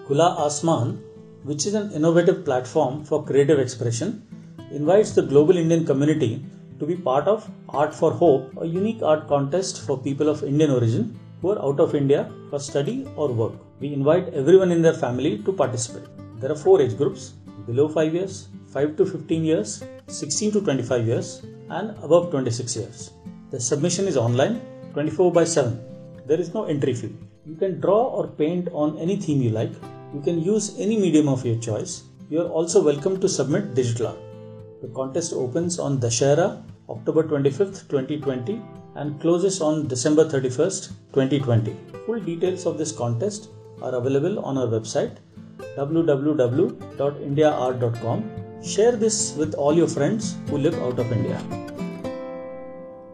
Khula Asman, which is an innovative platform for creative expression, invites the global Indian community to be part of Art for Hope, a unique art contest for people of Indian origin who are out of India for study or work. We invite everyone in their family to participate. There are 4 age groups: below 5 years, 5 to 15 years, 16 to 25 years, and above 26 years. The submission is online 24/7. There is no entry fee. You can draw or paint on any theme you like. You can use any medium of your choice. You are also welcome to submit digital art. The contest opens on Dussehra, October 25th, 2020 and closes on December 31st, 2020. Full details of this contest are available on our website www.indiaart.com. Share this with all your friends who live out of India.